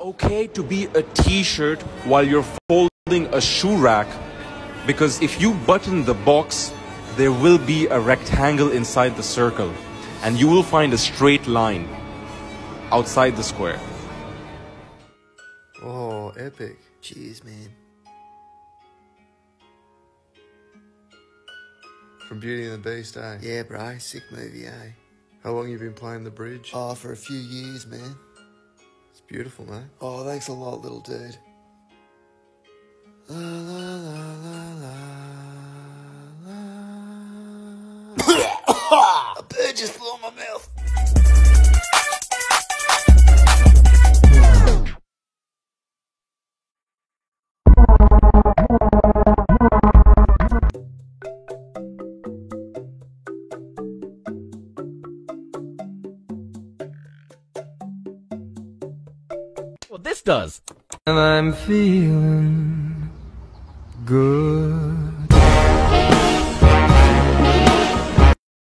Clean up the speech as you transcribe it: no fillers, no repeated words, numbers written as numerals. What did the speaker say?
okay to be a t-shirt while you're folding a shoe rack, because if you button the box, there will be a rectangle inside the circle and you will find a straight line outside the square. Oh, epic. Cheers, man. From Beauty and the Beast, eh? Yeah, bro. Sick movie, eh? How long you been playing the bridge? Oh, for a few years, man. It's beautiful, mate. Oh, thanks a lot, little dude. La, la, la, la, la. A bird just flew in my mouth. Well, this does. And I'm feeling good.